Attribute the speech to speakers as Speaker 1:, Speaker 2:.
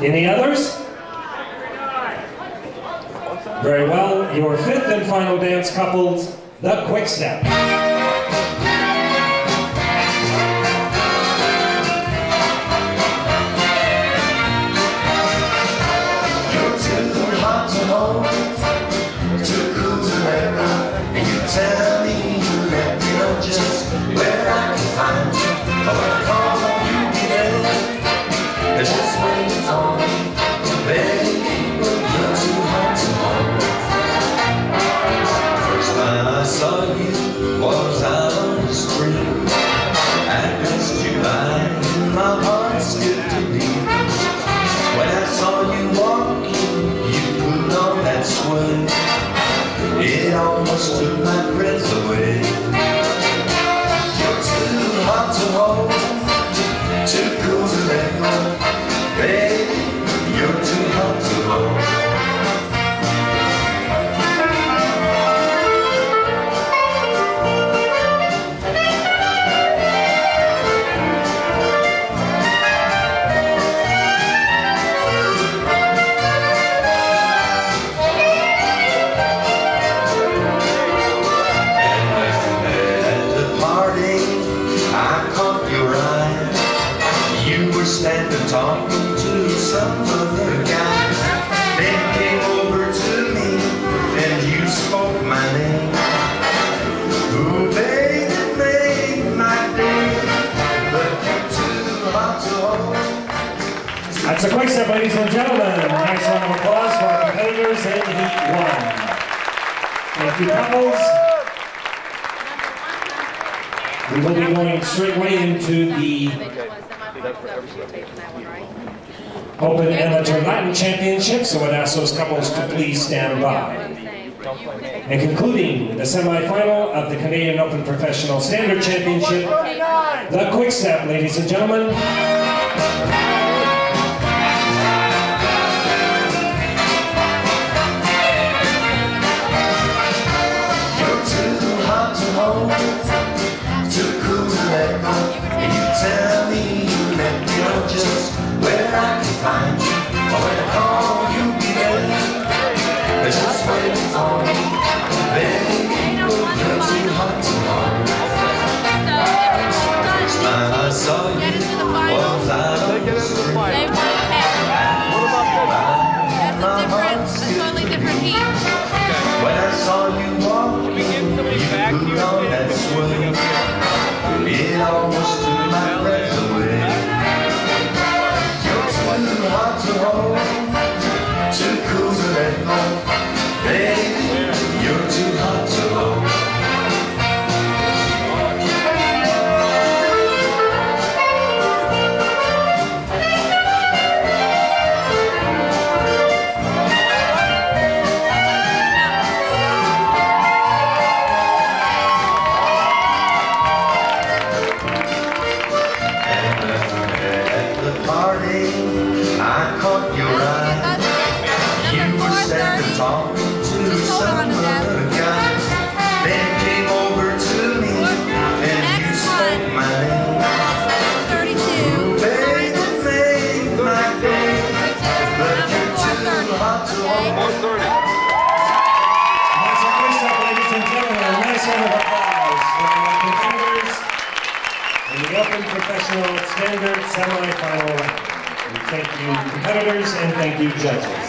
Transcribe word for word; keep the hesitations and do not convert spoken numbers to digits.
Speaker 1: Any others? Very well. Your fifth and final dance couples, the Quick Step.
Speaker 2: You're too hot to hold, too cool to let go, and you tell me you let me know just where I can find you. Oh, when I call you get it, it's just waiting on me, baby. You're too hot to hold. First time I saw you was out on the street. At past July, my heart skipped a beat. When I saw you walking, you put on that swing. It almost took my breath away. You're too hot to hold, too cool to let go. Baby, you're too hot to hold. Standing talking to some other guy. Then came over to me and you spoke my name. Ooh, baby, made my day. But you're too hot to hold.
Speaker 1: That's a Quick Step, ladies and gentlemen. Nice round of applause for our competitors in Heat One. Thank you, couples. We will be going straightway into the Open Amateur Latin Championship, so I'd ask those couples to please stand by. And concluding the semi-final of the Canadian Open Professional Standard Championship, the Quick Step, ladies and gentlemen.
Speaker 2: You're too hot to hold, too cool to let go, and you tell me you let me know just where I can find you. Oh, when I call you be there, it's just waiting for me. Baby, you're too hot to hold. First time I saw you was out on the street.
Speaker 3: They won ten. That's a different, a totally different heat.
Speaker 2: When I saw you walking, you put on that swing. It almost took my breath away. You're too hot to hold, too cool to let go. Baby, you're too hot to hold. I caught your eye. You were standing talking to some other guys. Then came over to me and you spoke my name. Ooh, baby, made my day. But you're too hot to hold.
Speaker 1: That's a Quick Step, ladies and gentlemen. A nice round of applause for our competitors in the Open Professional Standard semi-final round. Thank you, competitors, and thank you, judges.